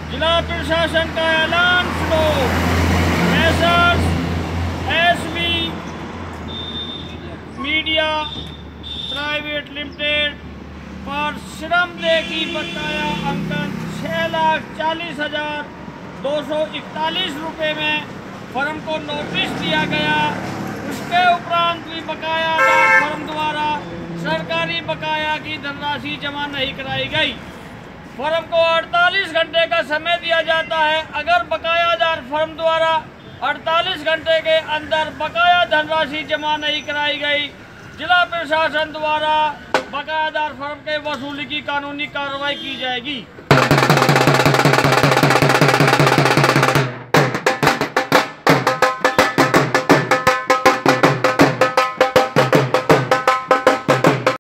जिला प्रशासन का ऐलान सुनो। एसवी मीडिया प्राइवेट लिमिटेड पर श्रम दे की बकाया अंकन 6,40,241 रुपये में फर्म को नोटिस दिया गया। उसके उपरांत भी बकायादार फर्म द्वारा सरकारी बकाया की धनराशि जमा नहीं कराई गई। फर्म को 48 घंटे का समय दिया जाता है। अगर बकायादार फर्म द्वारा 48 घंटे के अंदर बकाया धनराशि जमा नहीं कराई गई, जिला प्रशासन द्वारा बकायादार फर्म के वसूली की कानूनी कार्रवाई की जाएगी।